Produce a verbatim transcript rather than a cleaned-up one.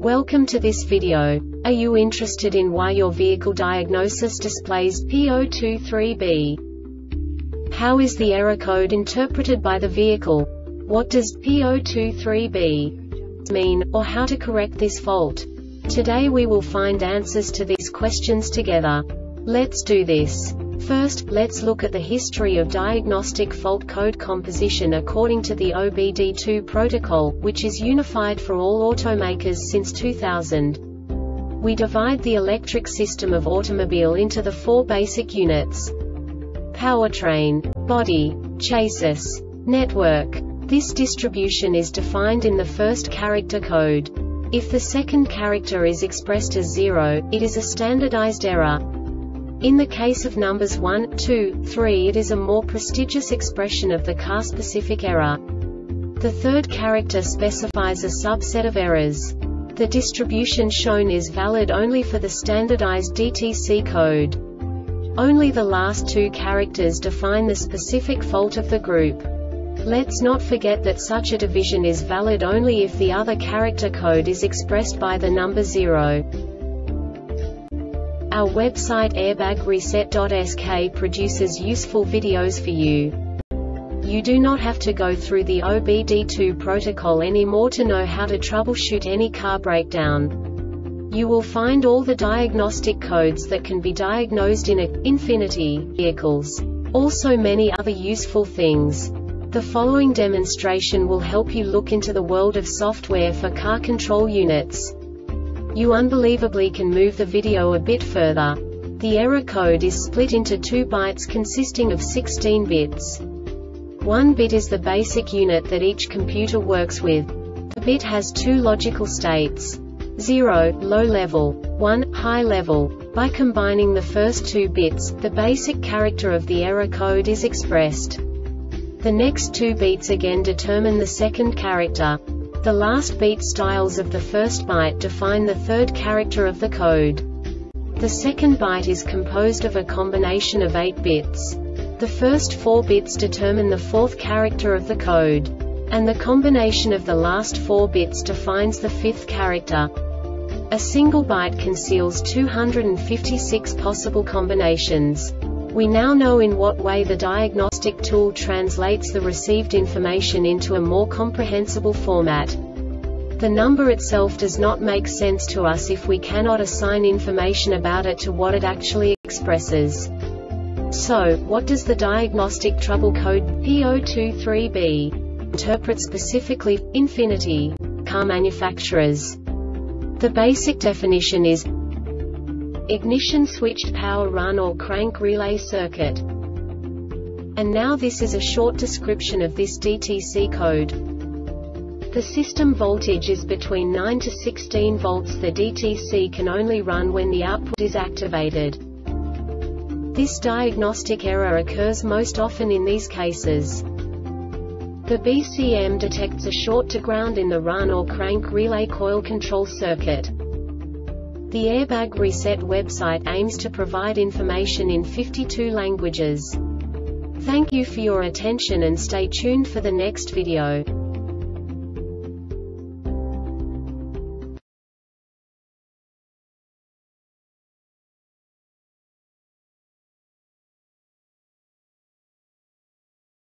Welcome to this video. Are you interested in why your vehicle diagnosis displays P zero two three B? How is the error code interpreted by the vehicle? What does P zero two three B mean, or how to correct this fault? Today we will find answers to these questions together. Let's do this. First, let's look at the history of diagnostic fault code composition according to the O B D two protocol, which is unified for all automakers since two thousand. We divide the electric system of automobile into the four basic units: powertrain, body, chassis, network. This distribution is defined in the first character code. If the second character is expressed as zero, it is a standardized error. In the case of numbers one, two, three, it is a more prestigious expression of the car-specific error. The third character specifies a subset of errors. The distribution shown is valid only for the standardized D T C code. Only the last two characters define the specific fault of the group. Let's not forget that such a division is valid only if the other character code is expressed by the number zero. Our website airbag reset dot S K produces useful videos for you. You do not have to go through the O B D two protocol anymore to know how to troubleshoot any car breakdown. You will find all the diagnostic codes that can be diagnosed in a Infiniti vehicles. Also many other useful things. The following demonstration will help you look into the world of software for car control units. You unbelievably can move the video a bit further. The error code is split into two bytes consisting of sixteen bits. One bit is the basic unit that each computer works with. The bit has two logical states: zero, low level, one, high level. By combining the first two bits, the basic character of the error code is expressed. The next two beats again determine the second character. The last beat styles of the first byte define the third character of the code. The second byte is composed of a combination of eight bits. The first four bits determine the fourth character of the code. And the combination of the last four bits defines the fifth character. A single byte conceals two hundred fifty-six possible combinations. We now know in what way the diagnostic tool translates the received information into a more comprehensible format. The number itself does not make sense to us if we cannot assign information about it to what it actually expresses. So, what does the diagnostic trouble code P zero two three B interpret specifically for Infiniti car manufacturers? The basic definition is ignition switched power run or crank relay circuit. And now this is a short description of this D T C code. The system voltage is between nine to sixteen volts. The D T C can only run when the output is activated. This diagnostic error occurs most often in these cases. The B C M detects a short to ground in the run or crank relay coil control circuit. The Airbag Reset website aims to provide information in fifty-two languages. Thank you for your attention and stay tuned for the next video.